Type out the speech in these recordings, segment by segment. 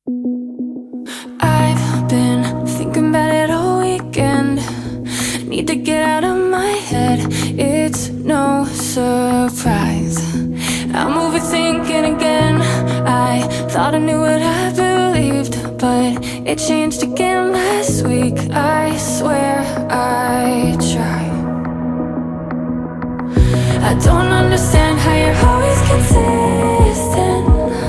I've been thinking about it all weekend. Need to get out of my head. It's no surprise I'm overthinking again. I thought I knew what I believed, but it changed again last week. I swear I try. I don't understand how you're always consistent,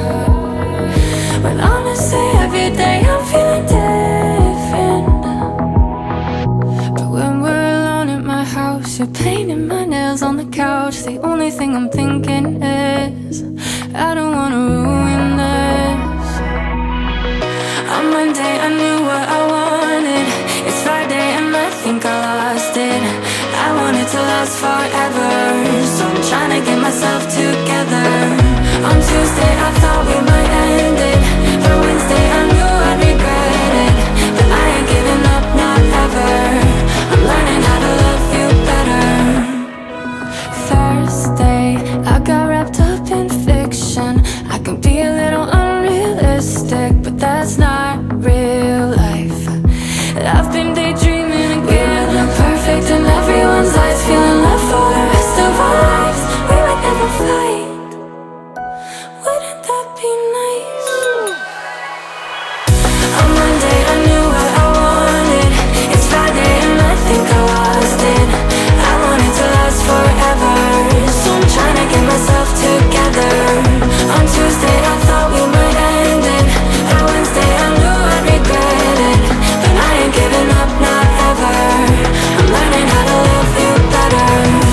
when honestly every day I'm feeling different. But when we're alone at my house, you're painting my nails on the couch. The only thing I'm thinking is I don't wanna ruin this. On Monday I knew what I wanted. It's Friday and I think I lost it. I want it to last forever, so I'm trying to get myself together. On Tuesday I thought we might end it. For Wednesday I knew I'd regret it, but I ain't giving up, not ever. I'm learning how to love you better. Thursday I got wrapped up in fiction. I can be a little unrealistic, but that's not real life. I've been daydreaming again. We look perfect in everyone's eyes, feeling love for the rest of our lives. We might never fight. Wouldn't that be nice? On Monday I knew what I wanted. It's Friday and I think I lost it. I want it to last forever, so I'm trying to get myself together. On Tuesday I thought we might end it. For Wednesday I knew I'd regret it, but I ain't giving up, not ever. I'm learning how to love you better.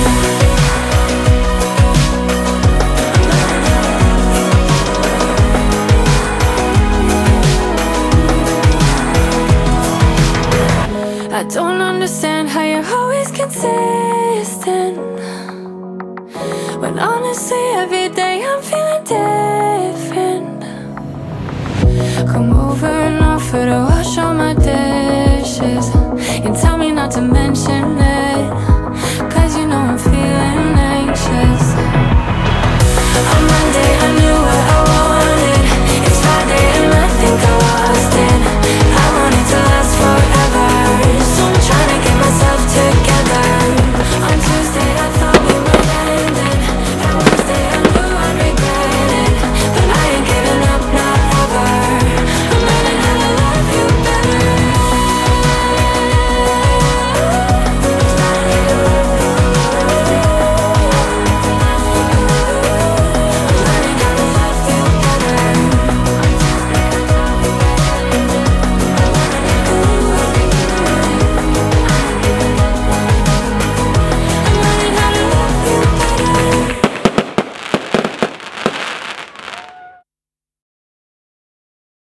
I don't understand how you're always consistent, when honestly every day I'm feeling different. Come over and offer to wash all